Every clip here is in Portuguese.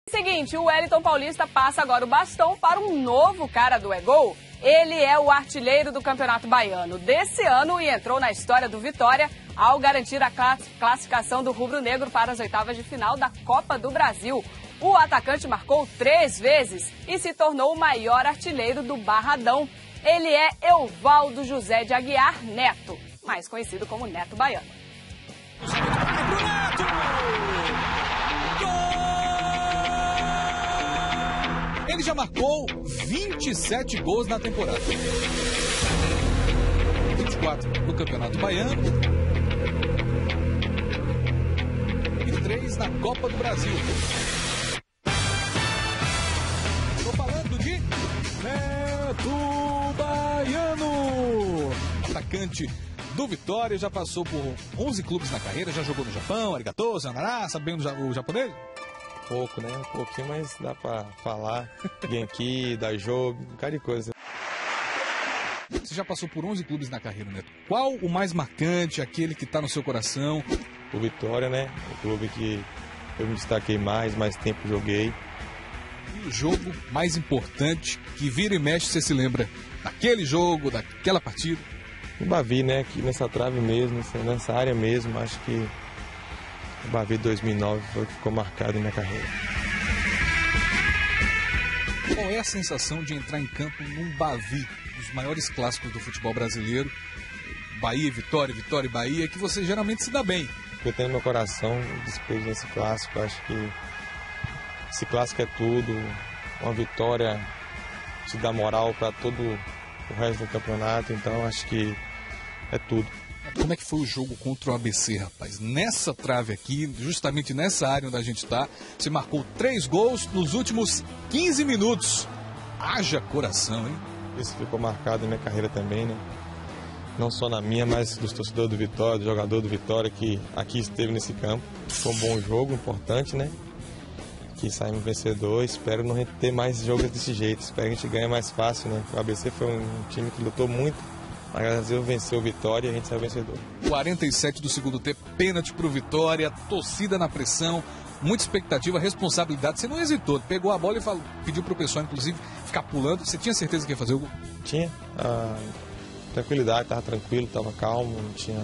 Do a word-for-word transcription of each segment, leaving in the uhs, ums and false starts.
Seguinte, o Wellington Paulista passa agora o bastão para um novo cara do É Gol. Ele é o artilheiro do Campeonato Baiano desse ano e entrou na história do Vitória ao garantir a classificação do rubro-negro para as oitavas de final da Copa do Brasil. O atacante marcou três vezes e se tornou o maior artilheiro do Barradão. Ele é Evaldo José de Aguiar Neto, mais conhecido como Neto Baiano. Ele já marcou vinte e sete gols na temporada. vinte e quatro no Campeonato Baiano e três na Copa do Brasil. Estou falando de Neto Baiano, atacante do Vitória, já passou por onze clubes na carreira, já jogou no Japão, arigatou, sayonara, sabe bem o japonês? Pouco, né? Um pouquinho, mas dá pra falar. Genki, dar jogo, um cara de coisa. Você já passou por onze clubes na carreira, Neto. Qual o mais marcante, aquele que tá no seu coração? O Vitória, né? O clube que eu me destaquei mais, mais tempo joguei. E o jogo mais importante, que vira e mexe, você se lembra daquele jogo, daquela partida? O Bavi, né? Aqui nessa trave mesmo, nessa área mesmo, acho que o Bavi dois mil e nove foi o que ficou marcado na minha carreira. Qual é a sensação de entrar em campo num Bavi, dos maiores clássicos do futebol brasileiro? Bahia, Vitória, Vitória e Bahia, que você geralmente se dá bem. Eu tenho no meu coração depois desse clássico, acho que esse clássico é tudo. Uma vitória te dá moral para todo o resto do campeonato, então acho que é tudo. Como é que foi o jogo contra o A B C, rapaz? Nessa trave aqui, justamente nessa área onde a gente está, você marcou três gols nos últimos quinze minutos. Haja coração, hein? Isso ficou marcado na minha carreira também, né? Não só na minha, mas dos torcedores do Vitória, do jogador do Vitória que aqui esteve nesse campo. Foi um bom jogo, importante, né? Que saímos vencedor. Espero não ter mais jogos desse jeito. Espero que a gente ganhe mais fácil, né? O A B C foi um time que lutou muito. Mas graças a Deus venceu o Vitória e a gente saiu vencedor. quarenta e sete do segundo tempo, pênalti pro Vitória, torcida na pressão, muita expectativa, responsabilidade. Você não hesitou, pegou a bola e falou, pediu pro pessoal, inclusive, ficar pulando. Você tinha certeza que ia fazer o gol? Tinha. Ah, tranquilidade, tava tranquilo, tava calmo, não tinha.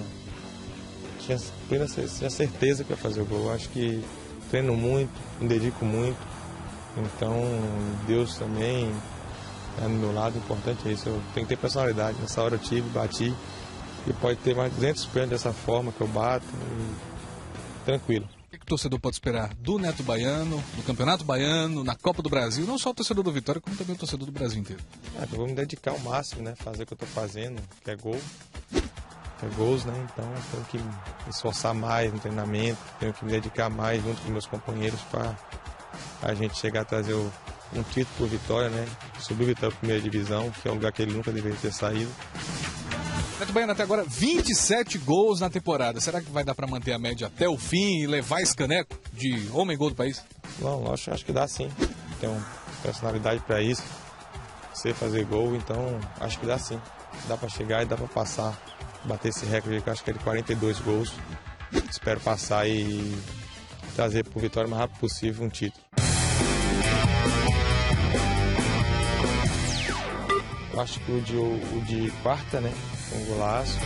Tinha plena tinha certeza que ia fazer o gol. Acho que treino muito, me dedico muito. Então, Deus também é no meu lado, importante é isso. Eu tenho que ter personalidade. Nessa hora eu tive, bati. E pode ter mais duzentos pênaltis dessa forma que eu bato. E... tranquilo. O que, que o torcedor pode esperar do Neto Baiano, do Campeonato Baiano, na Copa do Brasil? Não só o torcedor do Vitória, como também o torcedor do Brasil inteiro. Ah, eu vou me dedicar ao máximo, né? Fazer o que eu tô fazendo, que é gol. Que é gols, né? Então eu tenho que me esforçar mais no treinamento. Tenho que me dedicar mais junto com meus companheiros para a gente chegar a trazer o um título por Vitória, né? Subir o Vitória para a primeira divisão, que é um lugar que ele nunca deveria ter saído. Neto Baiano, até agora vinte e sete gols na temporada. Será que vai dar para manter a média até o fim e levar esse caneco de homem gol do país? Não, acho, acho que dá sim. Tem uma personalidade para isso, sei fazer gol, então acho que dá sim. Dá para chegar e dá para passar, bater esse recorde que eu acho que é de quarenta e dois gols. Espero passar e trazer para o Vitória o mais rápido possível um título. Eu acho que o de, o de quarta, né? Um golaço.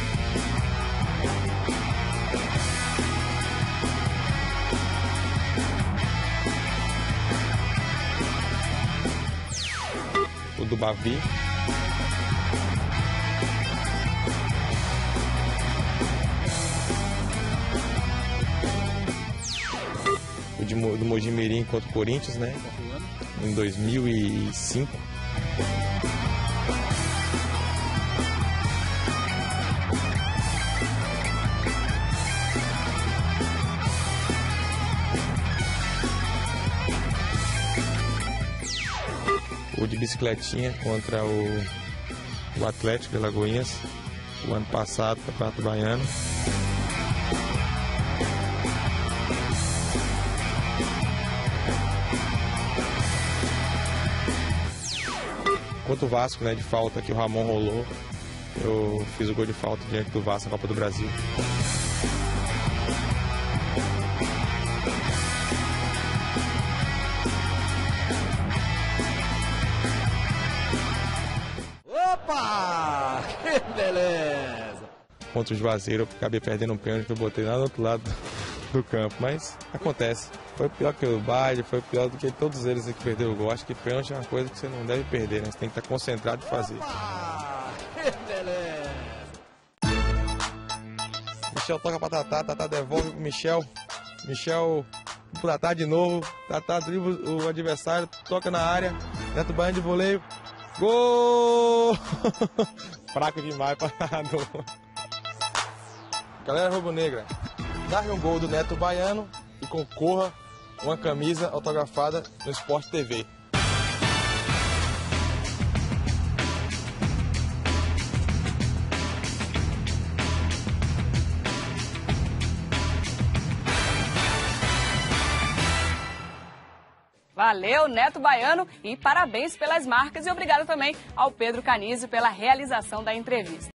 O do Bavi. O de, do Mojimirim contra o Corinthians, né? Em dois mil e cinco. O de bicicletinha contra o, o Atlético de Alagoinhas, o ano passado, Campeonato Baiano. Contra o Vasco, né, de falta que o Ramon rolou, eu fiz o gol de falta diante do Vasco na Copa do Brasil. Opa! Que beleza! Contra o Juazeiro, eu acabei perdendo um pênalti que eu botei lá do outro lado do campo, mas acontece. Foi pior que o baile, foi pior do que todos eles que perderam o gol. Acho que pênalti é uma coisa que você não deve perder, né? Você tem que estar concentrado em fazer. Opa! Que beleza! Michel toca pra Tatá, Tatá devolve pro Michel. Michel pro Tatá de novo. Tatá dribla o adversário, toca na área. Neto Baiano de voleio. Gol! Fraco demais para narrador. Galera rubro-negra, narre um gol do Neto Baiano e concorra uma camisa autografada no Sport T V. Valeu, Neto Baiano, e parabéns pelas marcas e obrigado também ao Pedro Canizio pela realização da entrevista.